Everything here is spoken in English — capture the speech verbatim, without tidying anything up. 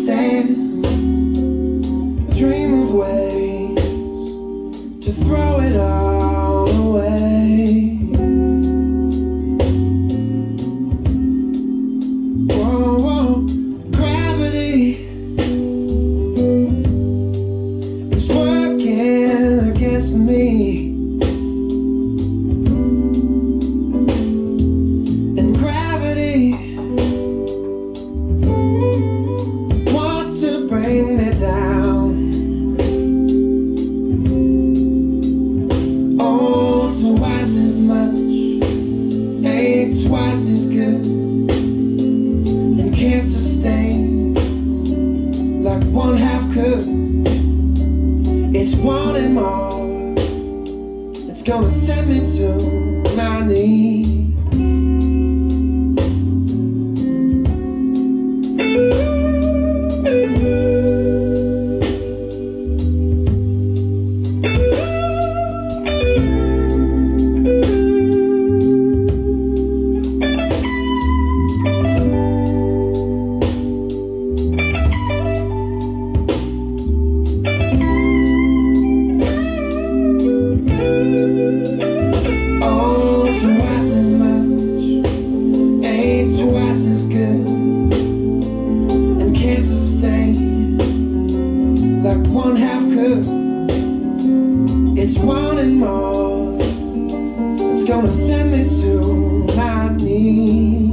stand, dream of ways to throw it all away. Whoa, whoa, gravity is working against me. And gravity wants to bring me down. Oh, twice as much ain't twice as good, and can't sustain like one half could. It's wanting more, it's gonna send me to my knees. Oh, twice as much ain't twice as good, and can't sustain like one half could. It's wanting more, it's gonna send me to my knees.